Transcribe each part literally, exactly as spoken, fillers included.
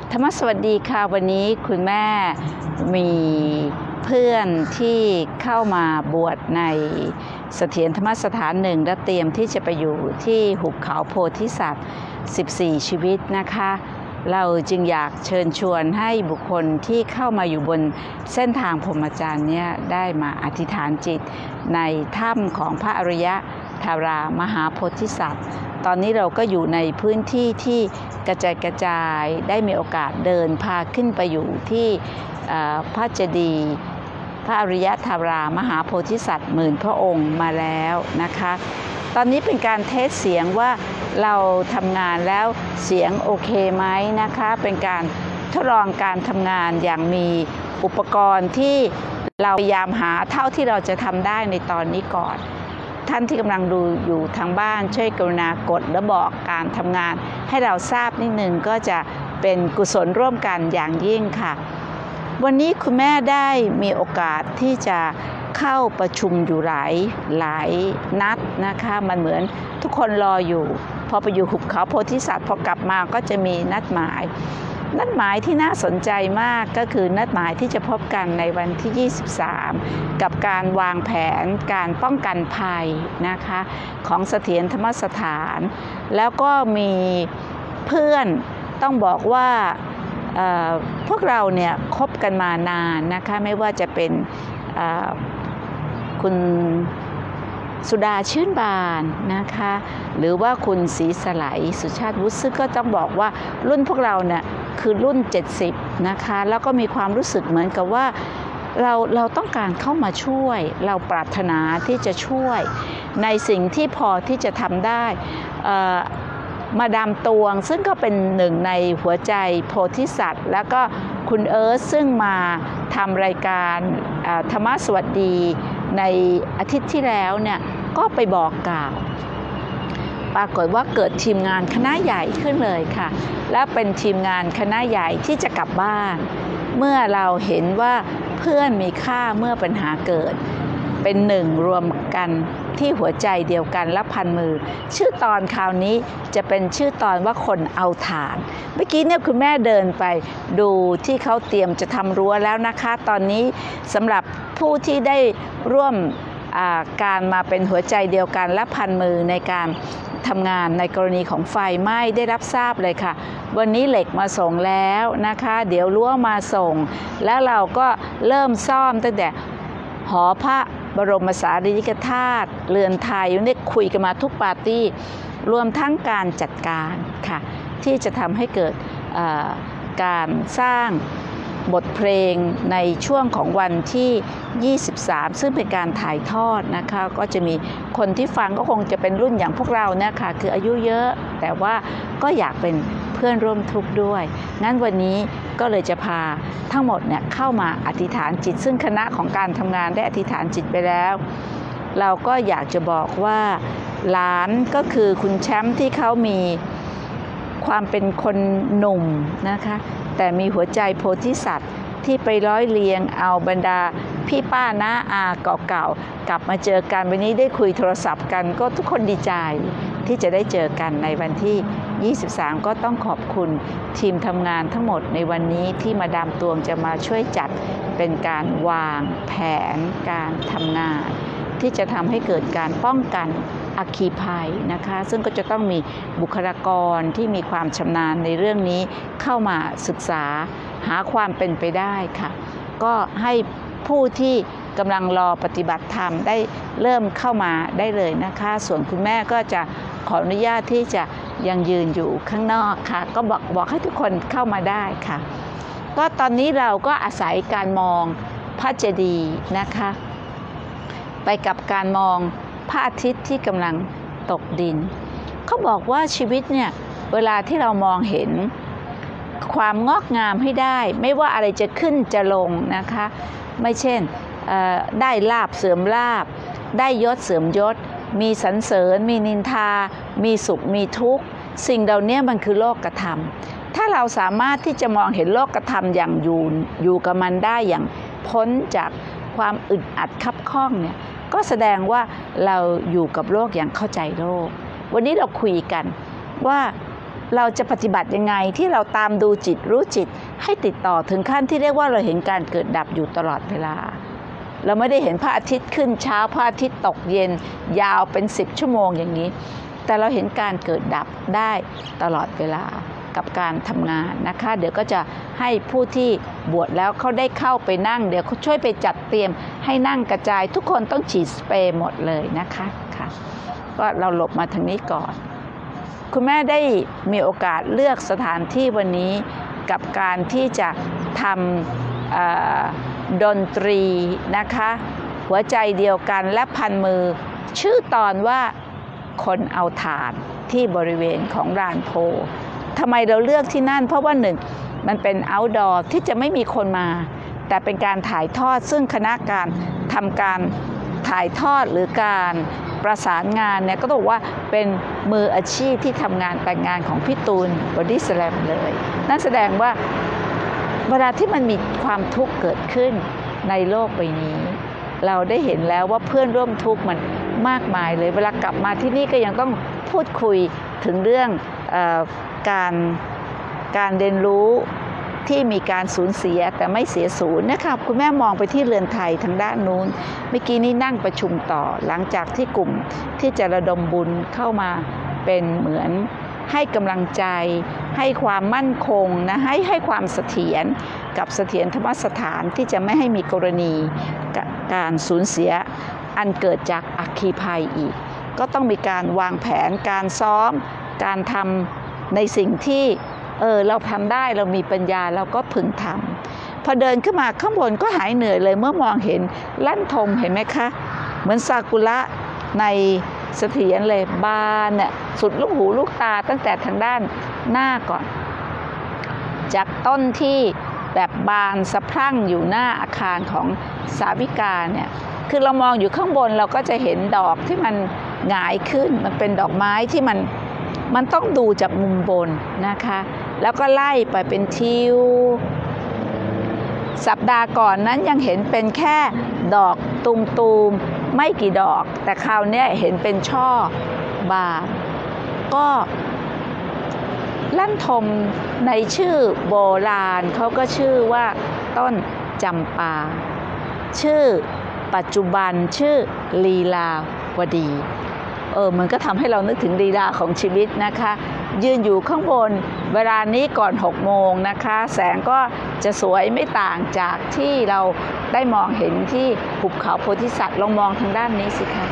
ธรรมสวัสดีค่ะวันนี้คุณแม่มีเพื่อนที่เข้ามาบวชในเสถียรธรรมสถานหนึ่งและเตรียมที่จะไปอยู่ที่หุบเขาโพธิสัตว์สิบสี่ชีวิตนะคะเราจึงอยากเชิญชวนให้บุคคลที่เข้ามาอยู่บนเส้นทางพรหมจรรย์เนี่ยได้มาอธิษฐานจิตในถ้ำของพระอริยธารามหาโพธิสัตว์ตอนนี้เราก็อยู่ในพื้นที่ที่กระจายกระจายได้มีโอกาสเดินพาขึ้นไปอยู่ที่พระเจดีย์พระอริยธารามหาโพธิสัตว์หมื่นพระองค์มาแล้วนะคะตอนนี้เป็นการเทสเสียงว่าเราทำงานแล้วเสียงโอเคไหมนะคะเป็นการทดลองการทำงานอย่างมีอุปกรณ์ที่เราพยายามหาเท่าที่เราจะทำได้ในตอนนี้ก่อนท่านที่กำลังดูอยู่ทางบ้านช่วยกรุณากดและบอกการทำงานให้เราทราบนิดนึงก็จะเป็นกุศลร่วมกันอย่างยิ่งค่ะวันนี้คุณแม่ได้มีโอกาสที่จะเข้าประชุมอยู่หลายหลายนัดนะคะมันเหมือนทุกคนรออยู่พอไปอยู่หุบเขาโพธิสัตว์พอกลับมาก็จะมีนัดหมายนัดหมายที่น่าสนใจมากก็คือนัดหมายที่จะพบกันในวันที่ยี่สิบสามกับการวางแผนการป้องกันภัยนะคะของเสถียรธรรมสถานแล้วก็มีเพื่อนต้องบอกว่าพวกเราเนี่ยคบกันมานานนะคะไม่ว่าจะเป็นคุณสุดาชื่นบานนะคะหรือว่าคุณศรีสไลสุชาติวุฒิซึ่งก็ต้องบอกว่ารุ่นพวกเราเนี่ยคือรุ่นเจ็ดสิบนะคะแล้วก็มีความรู้สึกเหมือนกับว่าเราเราต้องการเข้ามาช่วยเราปรารถนาที่จะช่วยในสิ่งที่พอที่จะทำได้มาดามตวงซึ่งก็เป็นหนึ่งในหัวใจโพธิสัตว์แล้วก็คุณเอิร์ธซึ่งมาทำรายการธรรมะสวัสดีในอาทิตย์ที่แล้วเนี่ยก็ไปบอกกล่าวปรากฏว่าเกิดทีมงานคณะใหญ่ขึ้นเลยค่ะและเป็นทีมงานคณะใหญ่ที่จะกลับบ้านเมื่อเราเห็นว่าเพื่อนมีค่าเมื่อปัญหาเกิดเป็นหนึ่งรวมกันที่หัวใจเดียวกันและพันมือชื่อตอนคราวนี้จะเป็นชื่อตอนว่าคนเอาถ่านเมื่อกี้เนี่ยคุณแม่เดินไปดูที่เขาเตรียมจะทำรั้วแล้วนะคะตอนนี้สำหรับผู้ที่ได้ร่วมการมาเป็นหัวใจเดียวกันและพันมือในการทำงานในกรณีของไฟไหม้ได้รับทราบเลยค่ะวันนี้เหล็กมาส่งแล้วนะคะเดี๋ยวรั้วมาส่งแล้วเราก็เริ่มซ่อมตั้งแต่หอพระบรมสารีริกธาตุเรือนไทยเนี่ยคุยกันมาทุกปาร์ตี้รวมทั้งการจัดการค่ะที่จะทำให้เกิดการสร้างบทเพลงในช่วงของวันที่ยี่สิบสามซึ่งเป็นการถ่ายทอดนะคะก็จะมีคนที่ฟังก็คงจะเป็นรุ่นอย่างพวกเราเนี่ยค่ะคืออายุเยอะแต่ว่าก็อยากเป็นเพื่อนร่วมทุกข์ด้วยงั้นวันนี้ก็เลยจะพาทั้งหมดเนี่ยเข้ามาอธิษฐานจิตซึ่งคณะของการทำงานได้อธิษฐานจิตไปแล้วเราก็อยากจะบอกว่าหลานก็คือคุณแชมป์ที่เขามีความเป็นคนหนุ่มนะคะแต่มีหัวใจโพธิสัตว์ที่ไปร้อยเรียงเอาบรรดาพี่ป้าน้าอาเก่าๆกลับมาเจอกันวันนี้ได้คุยโทรศัพท์กันก็ทุกคนดีใจที่จะได้เจอกันในวันที่ยี่สิบสามก็ต้องขอบคุณทีมทำงานทั้งหมดในวันนี้ที่มาดามตวงจะมาช่วยจัดเป็นการวางแผนการทำงานที่จะทำให้เกิดการป้องกันอัคคีภัยนะคะซึ่งก็จะต้องมีบุคลากรที่มีความชำนาญในเรื่องนี้เข้ามาศึกษาหาความเป็นไปได้ค่ะก็ให้ผู้ที่กำลังรอปฏิบัติธรรมได้เริ่มเข้ามาได้เลยนะคะส่วนคุณแม่ก็จะขออนุญาตที่จะยังยืนอยู่ข้างนอกค่ะก็บอกบอกให้ทุกคนเข้ามาได้ค่ะก็ตอนนี้เราก็อาศัยการมองพระเจดีย์นะคะไปกับการมองพระอาทิตย์ที่กำลังตกดินเขาบอกว่าชีวิตเนี่ยเวลาที่เรามองเห็นความงอกงามให้ได้ไม่ว่าอะไรจะขึ้นจะลงนะคะไม่เช่นได้ลาภเสื่อมลาภได้ยศเสื่อมยศมีสรรเสริญมีนินทามีสุขมีทุกข์สิ่งเหล่านี้มันคือโลกธรรมถ้าเราสามารถที่จะมองเห็นโลกธรรมอย่างอยู่อยู่กับมันได้อย่างพ้นจากความอึดอัดคับข้องเนี่ยก็แสดงว่าเราอยู่กับโลกอย่างเข้าใจโลกวันนี้เราคุยกันว่าเราจะปฏิบัติยังไงที่เราตามดูจิตรู้จิตให้ติดต่อถึงขั้นที่เรียกว่าเราเห็นการเกิดดับอยู่ตลอดเวลาเราไม่ได้เห็นพระอาทิตย์ขึ้นเช้าพระอาทิตย์ตกเย็นยาวเป็นสิบชั่วโมงอย่างนี้แต่เราเห็นการเกิดดับได้ตลอดเวลากับการทำงานนะคะเดี๋ยวก็จะให้ผู้ที่บวชแล้วเขาได้เข้าไปนั่งเดี๋ยวเขาช่วยไปจัดเตรียมให้นั่งกระจายทุกคนต้องฉีดสเปรย์หมดเลยนะคะค่ะก็เราหลบมาทางนี้ก่อนคุณแม่ได้มีโอกาสเลือกสถานที่วันนี้กับการที่จะทำดนตรีนะคะหัวใจเดียวกันและพันมือชื่อตอนว่าคนเอาถาดที่บริเวณของลานโพทำไมเราเลือกที่นั่นเพราะว่าหนึ่งมันเป็น outdoor ที่จะไม่มีคนมาแต่เป็นการถ่ายทอดซึ่งคณะการทำการถ่ายทอดหรือการประสานงานเนี่ยก็ต้องบอกว่าเป็นมืออาชีพที่ทำงานแต่งงานของพี่ตูนบอดี้สแลมเลยนั่นแสดงว่าเวลาที่มันมีความทุกข์เกิดขึ้นในโลกใบนี้เราได้เห็นแล้วว่าเพื่อนร่วมทุกข์มันมากมายเลยเวลากลับมาที่นี่ก็ยังต้องพูดคุยถึงเรื่องเอ่อการการเรียนรู้ที่มีการสูญเสียแต่ไม่เสียศูนย์นะครับคุณแม่มองไปที่เรือนไทยทางด้านนู้นเมื่อกี้นี้นั่งประชุมต่อหลังจากที่กลุ่มที่จะระดมบุญเข้ามาเป็นเหมือนให้กำลังใจให้ความมั่นคงนะให้ให้ความเสถียรกับเสถียรธรรมสถานที่จะไม่ให้มีกรณีการสูญเสียอันเกิดจากอัคคีภัยอีกก็ต้องมีการวางแผนการซ้อมการทำในสิ่งที่เออเราทำได้เรามีปัญญาเราก็พึงทำพอเดินขึ้นมาข้างบนก็หายเหนื่อยเลยเมื่อมองเห็นลั่นทมเห็นไหมคะเหมือนซากุระในเสถียรเลยบานเนี่ยสุดลูกหูลูกตาตั้งแต่ทางด้านหน้าก่อนจากต้นที่แบบบานสะพรั่งอยู่หน้าอาคารของสาวิกาเนี่ยคือเรามองอยู่ข้างบนเราก็จะเห็นดอกที่มันหงายขึ้นมันเป็นดอกไม้ที่มันมันต้องดูจากมุมบนนะคะแล้วก็ไล่ไปเป็นทิวสัปดาห์ก่อนนั้นยังเห็นเป็นแค่ดอกตูมๆไม่กี่ดอกแต่คราวนี้เห็นเป็นช่อบานก็ลั่นทมในชื่อโบราณเขาก็ชื่อว่าต้นจำปาชื่อปัจจุบันชื่อลีลาวดีเออมันก็ทำให้เรานึกถึงลีลาของชีวิตนะคะยืนอยู่ข้างบนเวลานี้ก่อนหกโมงนะคะแสงก็จะสวยไม่ต่างจากที่เราได้มองเห็นที่หุบเขาโพธิสัตว์ลองมองทางด้านนี้สิคะ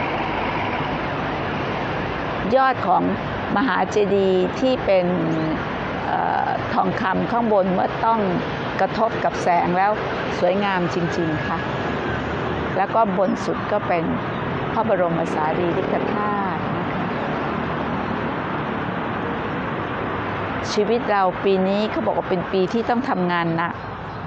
ยอดของมหาเจดีย์ที่เป็นเอ่อทองคำข้างบนเมื่อต้องกระทบกับแสงแล้วสวยงามจริงๆค่ะแล้วก็บนสุดก็เป็นพระบรมสารีริกธาตุชีวิตเราปีนี้เขาบอกว่าเป็นปีที่ต้องทำงานหนัก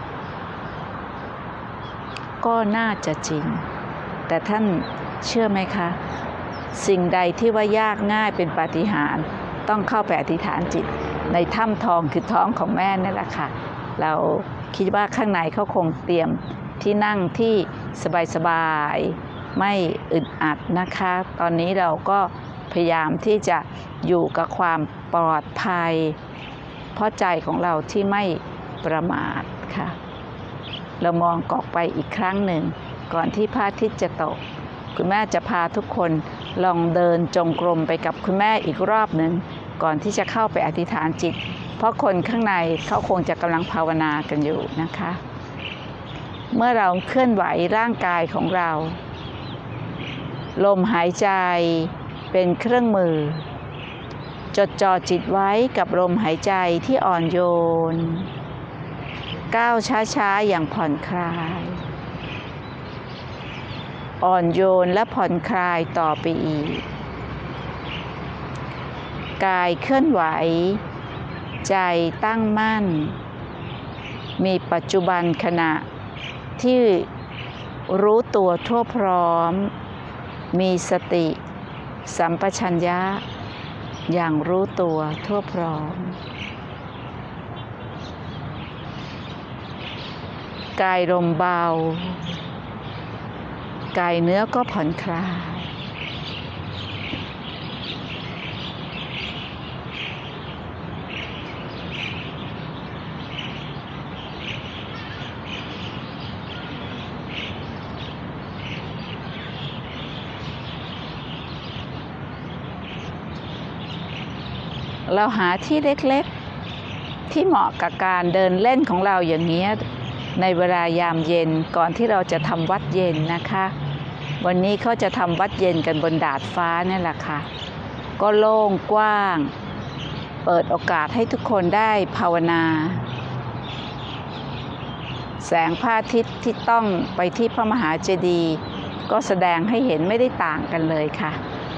ก็น่าจะจริงแต่ท่านเชื่อไหมคะสิ่งใดที่ว่ายากง่ายเป็นปาฏิหาริย์ต้องเข้าไปอธิษฐานจิตในถ้ำทองคือท้องของแม่นั่นแหละค่ะเราคิดว่าข้างในเขาคงเตรียมที่นั่งที่สบายๆไม่อึดอัดนะคะตอนนี้เราก็พยายามที่จะอยู่กับความปลอดภัยเพราะใจของเราที่ไม่ประมาทค่ะเรามองออกไปอีกครั้งหนึ่งก่อนที่พระอาทิตย์จะตกคุณแม่จะพาทุกคนลองเดินจงกรมไปกับคุณแม่อีกรอบหนึ่งก่อนที่จะเข้าไปอธิษฐานจิตเพราะคนข้างในเขาคงจะกำลังภาวนากันอยู่นะคะเมื่อเราเคลื่อนไหวร่างกายของเราลมหายใจเป็นเครื่องมือจดจ่อจิตไว้กับลมหายใจที่อ่อนโยนก้าวช้าๆอย่างผ่อนคลายอ่อนโยนและผ่อนคลายต่อไปอีกกายเคลื่อนไหวใจตั้งมั่นมีปัจจุบันขณะที่รู้ตัวทั่วพร้อมมีสติสัมปชัญญะอย่างรู้ตัวทั่วพร้อมกายลมเบากายเนื้อก็ผ่อนคลายเราหาที่เล็กๆที่เหมาะกับการเดินเล่นของเราอย่างนี้ในเวลายามเย็นก่อนที่เราจะทำวัดเย็นนะคะวันนี้เขาจะทำวัดเย็นกันบนดาดฟ้านี่แหละค่ะก็โล่งกว้างเปิดโอกาสให้ทุกคนได้ภาวนาแสงพระอาทิตย์ที่ต้องไปที่พระมหาเจดีย์ก็แสดงให้เห็นไม่ได้ต่างกันเลยค่ะ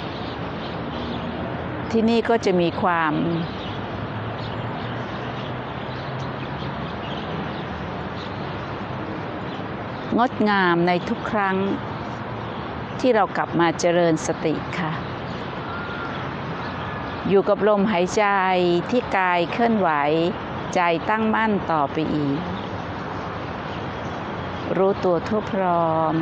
ที่นี่ก็จะมีความงดงามในทุกครั้งที่เรากลับมาเจริญสติค่ะอยู่กับลมหายใจที่กายเคลื่อนไหวใจตั้งมั่นต่อไปอีกรู้ตัวทั่วพร้อม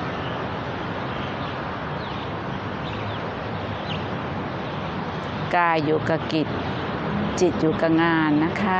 กายอยู่กับกิจจิตอยู่กับงานนะคะ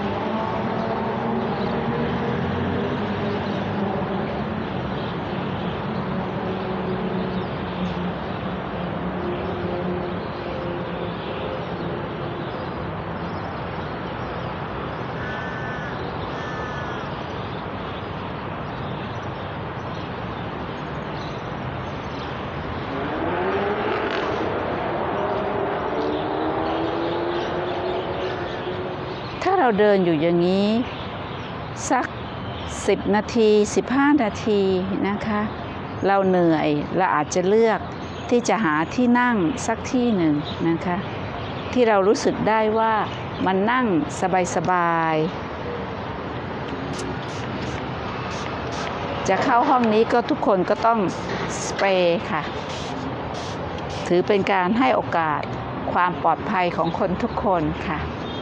ถ้าเราเดินอยู่อย่างนี้สักสิบนาทีสิบห้านาทีนะคะเราเหนื่อยเราอาจจะเลือกที่จะหาที่นั่งสักที่หนึ่งนะคะที่เรารู้สึกได้ว่ามันนั่งสบายๆจะเข้าห้องนี้ก็ทุกคนก็ต้องสเปรย์ค่ะถือเป็นการให้โอกาสความปลอดภัยของคนทุกคนค่ะ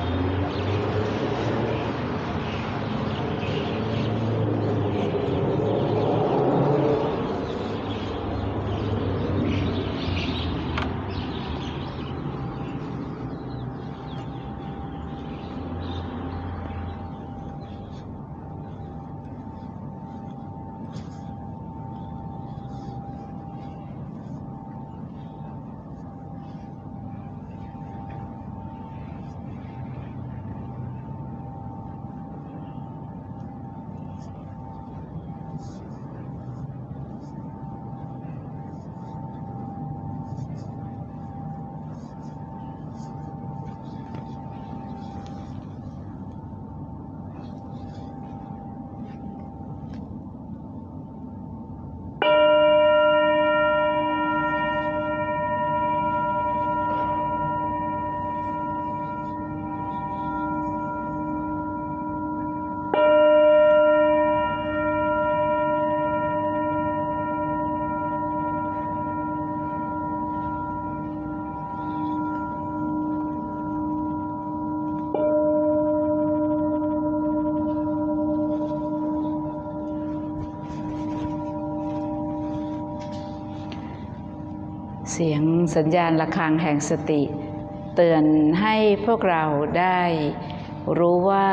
เสียงสัญญาณระฆังแห่งสติเตือนให้พวกเราได้รู้ว่า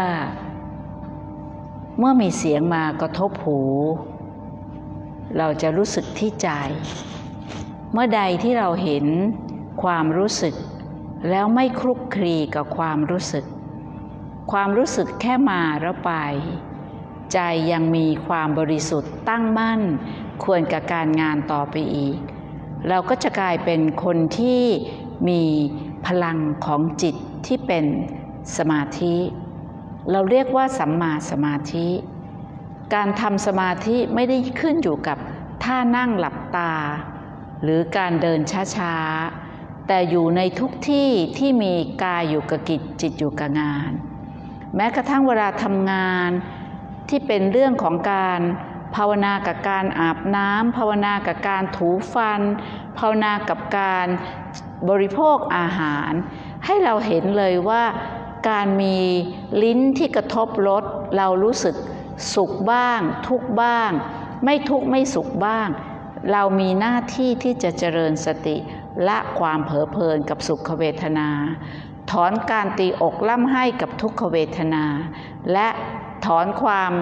เมื่อมีเสียงมากระทบหูเราจะรู้สึกที่ใจเมื่อใดที่เราเห็นความรู้สึกแล้วไม่คลุกคลีกับความรู้สึกความรู้สึกแค่มาแล้วไปใจยังมีความบริสุทธิ์ตั้งมั่นควรกับการงานต่อไปอีกเราก็จะกลายเป็นคนที่มีพลังของจิตที่เป็นสมาธิเราเรียกว่าสัมมาสมาธิการทำสมาธิไม่ได้ขึ้นอยู่กับท่านั่งหลับตาหรือการเดินช้าๆแต่อยู่ในทุกที่ที่มีกายอยู่กับกิจจิตอยู่กับงานแม้กระทั่งเวลาทำงานที่เป็นเรื่องของการภาวนากับการอาบน้ำภาวนากับการถูฟันภาวนากับการบริโภคอาหารให้เราเห็นเลยว่าการมีลิ้นที่กระทบรสเรารู้สึกสุขบ้างทุกข์บ้างไม่ทุกข์ไม่สุขบ้างเรามีหน้าที่ที่จะเจริญสติละความเผลอเพลินกับสุขเวทนาถอนการตีอกล่ำไห้กับทุกขเวทนาและถอนความ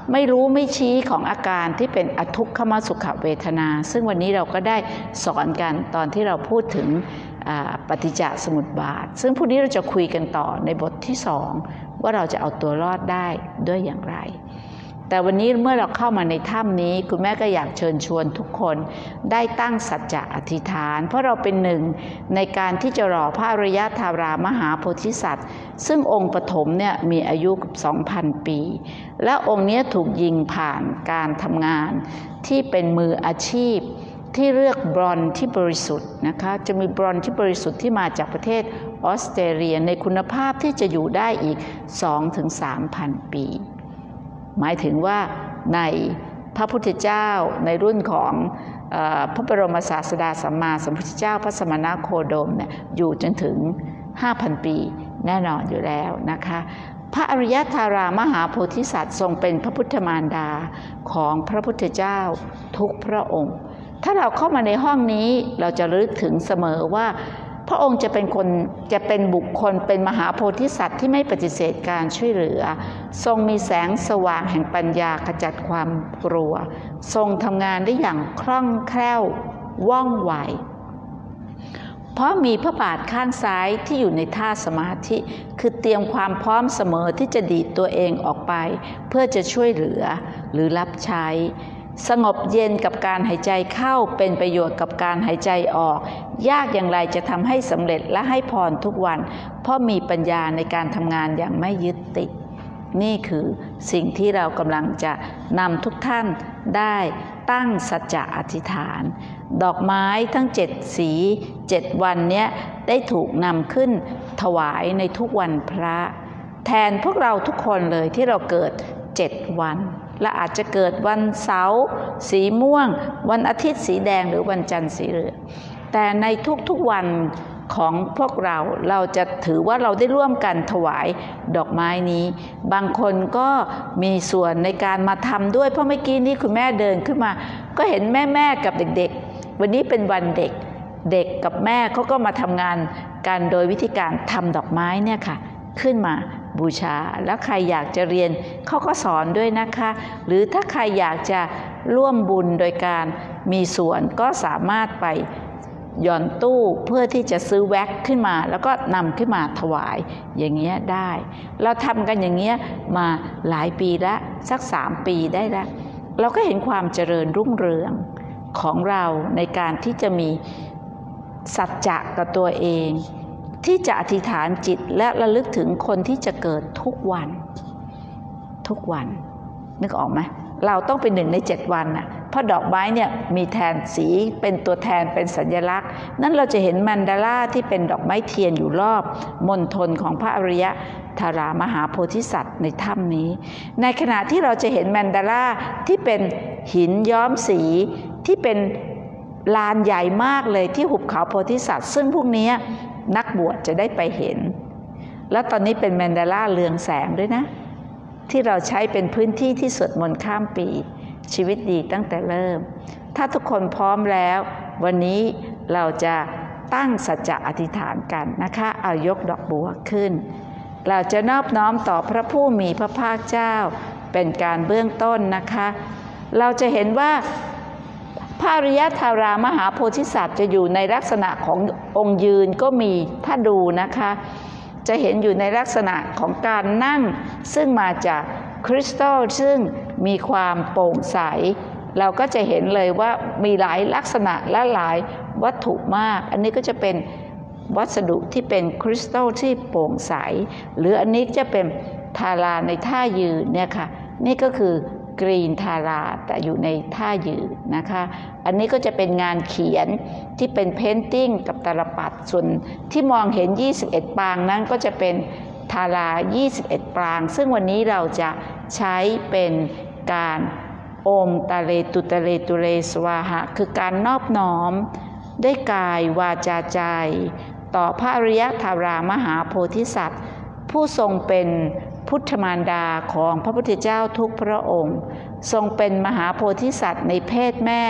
ไม่รู้ไม่ชี้ของอาการที่เป็นอทุกขมสุขเวทนาซึ่งวันนี้เราก็ได้สอนกันตอนที่เราพูดถึงปฏิจจสมุปบาทซึ่งพรุ่งนี้เราจะคุยกันต่อในบทที่สองว่าเราจะเอาตัวรอดได้ด้วยอย่างไรแต่วันนี้เมื่อเราเข้ามาในถ้ำนี้คุณแม่ก็อยากเชิญชวนทุกคนได้ตั้งสัจจะอธิษฐานเพราะเราเป็นหนึ่งในการที่จะรอพระอริยธารามหาโพธิสัตว์ซึ่งองค์ปฐมเนี่ยมีอายุ สองพัน ปีและองค์นี้ถูกยิงผ่านการทำงานที่เป็นมืออาชีพที่เลือกบรอนซ์ที่บริสุทธิ์นะคะจะมีบรอนซ์ที่บริสุทธิ์ที่มาจากประเทศออสเตรเลียในคุณภาพที่จะอยู่ได้อีก สองถึงสามพัน ปีหมายถึงว่าในพระพุทธเจ้าในรุ่นของเอ่อพระบรมศาสดาสัมมาสัมพุทธเจ้าพระสมณโคดมเนี่ยอยู่จนถึง ห้าพัน ปีแน่นอนอยู่แล้วนะคะพระอริยธารามหาโพธิสัตว์ทรงเป็นพระพุทธมารดาของพระพุทธเจ้าทุกพระองค์ถ้าเราเข้ามาในห้องนี้เราจะระลึกถึงเสมอว่าพระองค์จะเป็นคนจะเป็นบุคคลเป็นมหาโพธิสัตว์ที่ไม่ปฏิเสธการช่วยเหลือทรงมีแสงสว่างแห่งปัญญาขจัดความกลัวทรงทำงานได้อย่างคล่องแคล่วว่องไวเพราะมีพระบาทข้างซ้ายที่อยู่ในท่าสมาธิคือเตรียมความพร้อมเสมอที่จะดีดตัวเองออกไปเพื่อจะช่วยเหลือหรือรับใช้สงบเย็นกับการหายใจเข้าเป็นประโยชน์กับการหายใจออกยากอย่างไรจะทำให้สำเร็จและให้พรทุกวันเพราะมีปัญญาในการทำงานอย่างไม่ยึดติดนี่คือสิ่งที่เรากำลังจะนำทุกท่านได้ตั้งสัจจะอธิษฐานดอกไม้ทั้งเจ็ดสีเจ็ดวันเนี้ยได้ถูกนำขึ้นถวายในทุกวันพระแทนพวกเราทุกคนเลยที่เราเกิดเจ็ดวันและอาจจะเกิดวันเสาร์สีม่วงวันอาทิตย์สีแดงหรือวันจันทร์สีเหลืองแต่ในทุกๆวันของพวกเราเราจะถือว่าเราได้ร่วมกันถวายดอกไม้นี้บางคนก็มีส่วนในการมาทำด้วยเพราะเมื่อกี้นี้คุณแม่เดินขึ้นมาก็เห็นแม่แม่กับเด็กๆวันนี้เป็นวันเด็กเด็กกับแม่เขาก็มาทำงานกันโดยวิธีการทำดอกไม้เนี่ยค่ะขึ้นมาบูชาแล้วใครอยากจะเรียนเขาก็สอนด้วยนะคะหรือถ้าใครอยากจะร่วมบุญโดยการมีส่วนก็สามารถไปหย่อนตู้เพื่อที่จะซื้อแว็กขึ้นมาแล้วก็นำขึ้นมาถวายอย่างเงี้ยได้เราทำกันอย่างเงี้ยมาหลายปีแล้วสักสามปีได้แล้วเราก็เห็นความเจริญรุ่งเรืองของเราในการที่จะมีสัจจะกับตัวเองที่จะอธิษฐานจิตและระลึกถึงคนที่จะเกิดทุกวันทุกวันนึกออกไหมเราต้องเป็นหนึ่งในเจ็ดวันน่ะเพราะดอกไม้เนี่ยมีแทนสีเป็นตัวแทนเป็นสัญลักษณ์นั่นเราจะเห็นมันดาราที่เป็นดอกไม้เทียนอยู่รอบมณฑลของพระอริยธารามหาโพธิสัตว์ในถ้ำนี้ในขณะที่เราจะเห็นมันดาราที่เป็นหินย้อมสีที่เป็นลานใหญ่มากเลยที่หุบเขาโพธิสัตว์ซึ่งพวกนี้นักบวชจะได้ไปเห็นแล้วตอนนี้เป็นแมนดาราเรืองแสงด้วยนะที่เราใช้เป็นพื้นที่ที่สวดมนต์ข้ามปีชีวิตดีตั้งแต่เริ่มถ้าทุกคนพร้อมแล้ววันนี้เราจะตั้งสัจจะอธิษฐานกันนะคะเอายกดอกบัวขึ้นเราจะนอบน้อมต่อพระผู้มีพระภาคเจ้าเป็นการเบื้องต้นนะคะเราจะเห็นว่าพระอริยธารามหาโพธิสัตว์จะอยู่ในลักษณะขององค์ยืนก็มีถ้าดูนะคะจะเห็นอยู่ในลักษณะของการนั่งซึ่งมาจากคริสตัลซึ่งมีความโปร่งใสเราก็จะเห็นเลยว่ามีหลายลักษณะและหลายวัตถุมากอันนี้ก็จะเป็นวัสดุที่เป็นคริสตัลที่โปร่งใสหรืออันนี้จะเป็นทาราในท่ายืนเนี่ยค่ะนี่ก็คือกรีนทาราแต่อยู่ในท่ายืนนะคะอันนี้ก็จะเป็นงานเขียนที่เป็นเพนติ้งกับตาลปัดส่วนที่มองเห็นยี่สิบเอ็ดปางนั้นก็จะเป็นทารายี่สิบเอ็ดปางซึ่งวันนี้เราจะใช้เป็นการโอมตะเลตุตะเลตุเรสวาหะคือการนอบน้อมด้วยกายวาจาใจต่อพระอริยธารามหาโพธิสัตว์ผู้ทรงเป็นพุทธมารดาของพระพุทธเจ้าทุกพระองค์ทรงเป็นมหาโพธิสัตว์ในเพศแม่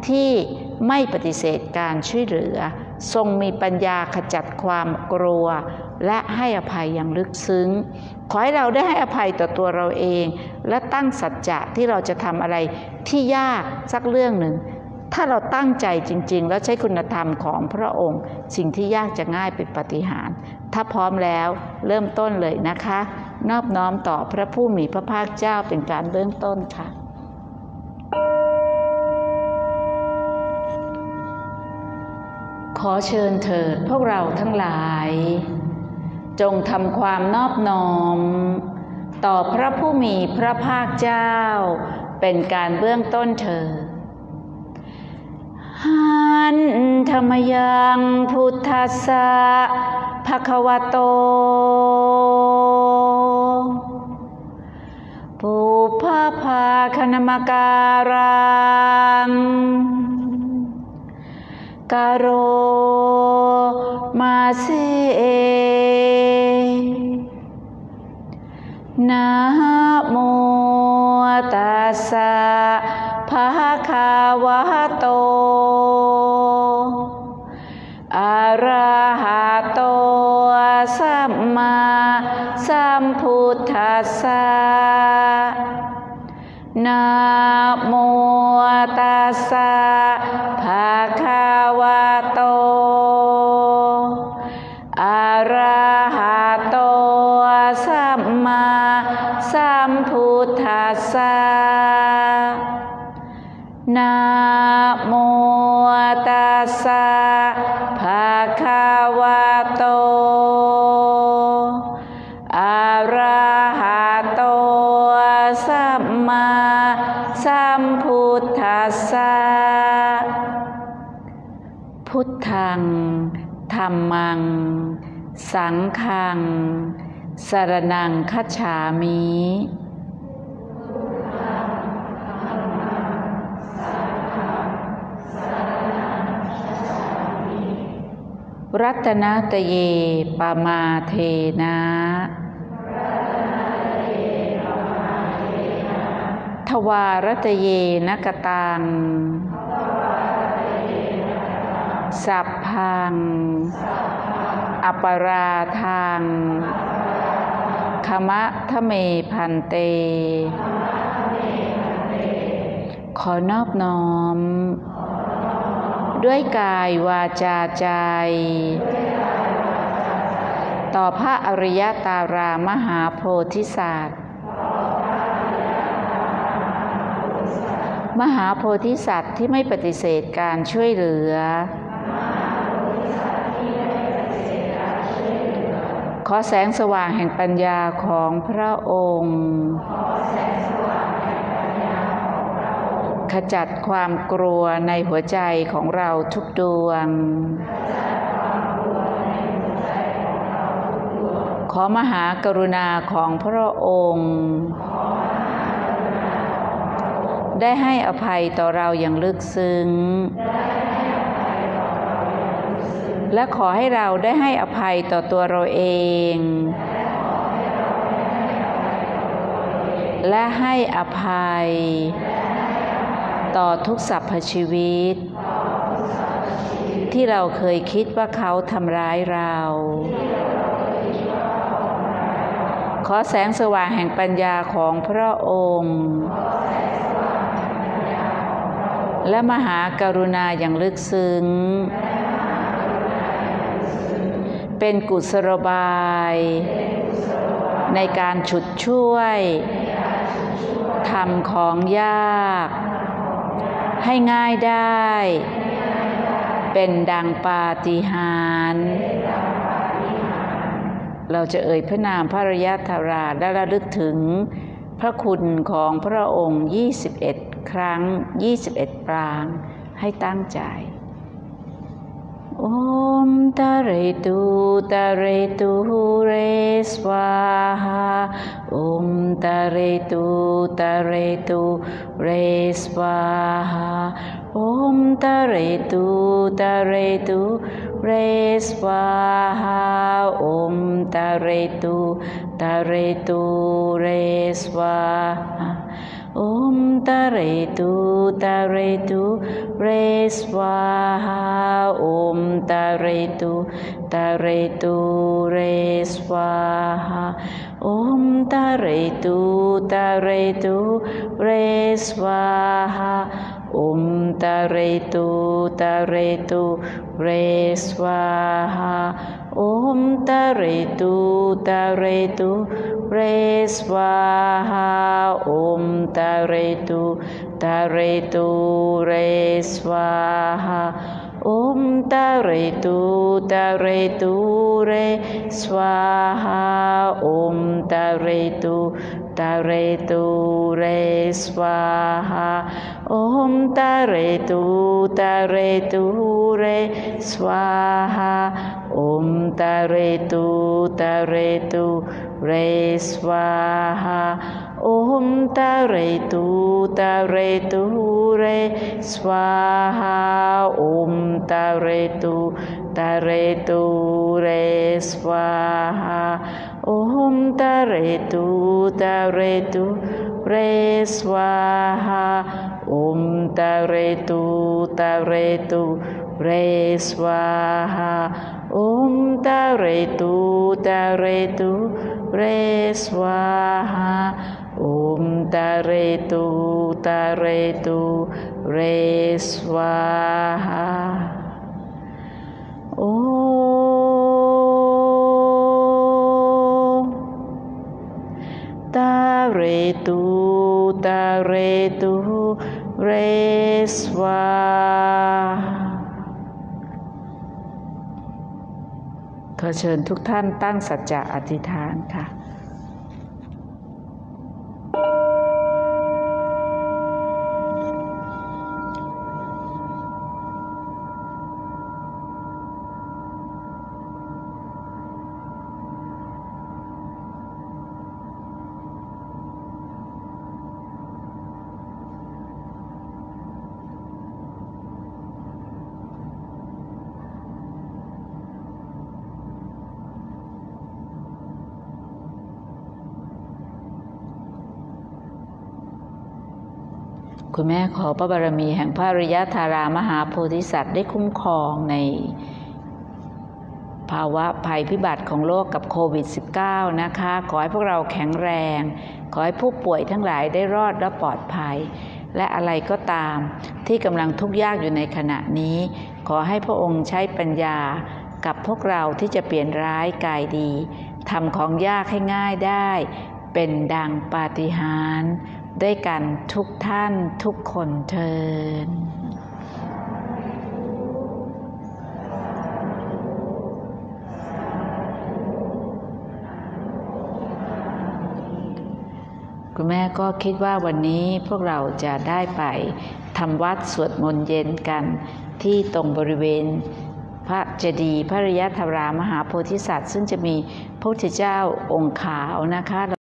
ที่ไม่ปฏิเสธการช่วยเหลือทรงมีปัญญาขจัดความกลัวและให้อภัยอย่างลึกซึ้งขอให้เราได้ให้อภัยต่อตัวเราเองและตั้งสัจจะที่เราจะทำอะไรที่ยากสักเรื่องหนึ่งถ้าเราตั้งใจจริงๆแล้วใช้คุณธรรมของพระองค์สิ่งที่ยากจะง่ายเป็นปาฏิหาริย์ถ้าพร้อมแล้วเริ่มต้นเลยนะคะนอบน้อมต่อพระผู้มีพระภาคเจ้าเป็นการเริ่มต้นค่ะขอเชิญเถิดพวกเราทั้งหลายจงทำความนอบน้อมต่อพระผู้มีพระภาคเจ้าเป็นการเบื้องต้นเถิดหันธรรมยังพุทธัสสะภควโตปุพพาคณมการังกโรมาเสนะโมตัสสะภะคะวะโตอะระหะโตสัมมาสัมพุทธัสสะนะโมตัสสะภะคะวะโตอะระหะโตสัมมาสัมพุทธัสสะนะโมตัสสะภะคะวะโตอะระหะโตสัมมาสัมพุทธัสสะพุทธังธัมมังสังฆังสรณังคัจฉามิรัตนตเยปมาเทนะทวารตเยนกตังสัพพังอปราทังขมะทะเมพันเตขอนอบน้อมด้วยกายวาจาใจต่อพระอริยตารามหาโพธิสัตว์มหาโพธิสัตว์ที่ไม่ปฏิเสธการช่วยเหลือขอแสงสว่างแห่งปัญญาของพระองค์ขจัดความกลัวในหัวใจของเราทุกดวงขอมหากรุณาของพระองค์ได้ให้อภัยต่อเราอย่างลึกซึ้งและขอให้เราได้ให้อภัยต่อตัวเราเองและให้อภัยต่อทุกสรรพชีวิตที่เราเคยคิดว่าเขาทำร้ายเราขอแสงสว่างแห่งปัญญาของพระองค์และมหากรุณาอย่างลึกซึ้งเป็นกุศโลบายในการฉุดช่วยทำของยากให้ง่ายได้เป็นดังปาฏิหาริย์เราจะเอ่ยพระนามพระอริยธาราและระลึกถึงพระคุณของพระองค์ยี่สิบเอ็ดครั้งยี่สิบเอ็ดปรางให้ตั้งใจโอมตะเรตุตะเรตุเรสวาหาโอมตะเรตุตะเรตุเรสวาหาโอมตะเรตุตะเรตุเรสวาหาโอมตะเรตุตะเรตุเรสวาหา Om Taretu Taretu Re Swaha Om Taretu Taretu Re Swaha Om Taretu Taretu Re Swaha Om Taretu Taretu Re Swaha Om Taretu Taretu Re Swaha Om Taretu Taretu Re Swaha Om Taretu Taretu Re Swaha Om Taretu Taretu Re Swaha Om Taretu Taretu Re Swaha Om Taretu Taretu Re Swaha Om Taretu Taretu Re Swaha Om Taretu Taretu Re Swaha Om Taretu Taretu Re Swaha Om Taretu Taretu Re Swaha Om Taretu Taretu Re Swaha Om Taretu Taretu Re Swaha Om Taretu Taretu Re Swahaขอเชิญทุกท่านตั้งสัจจะอธิษฐานค่ะ คุณแม่ขอพระบารมีแห่งพระอริยธารามหาโพธิสัตว์ได้คุ้มครองในภาวะภัยพิบัติของโลกกับโควิด สิบเก้า นะคะขอให้พวกเราแข็งแรงขอให้ผู้ป่วยทั้งหลายได้รอดและปลอดภัยและอะไรก็ตามที่กำลังทุกข์ยากอยู่ในขณะนี้ขอให้พระองค์ใช้ปัญญากับพวกเราที่จะเปลี่ยนร้ายกายดีทำของยากให้ง่ายได้เป็นดังปาฏิหาริย์ด้วยกันทุกท่านทุกคนเทินคุณแม่ก็คิดว่าวันนี้พวกเราจะได้ไปทำวัดสวดมนต์เย็นกันที่ตรงบริเวณพระเจดีย์พระอริยธารามหาโพธิสัตว์ซึ่งจะมีพระพุทธเจ้าองค์ขาวนะคะ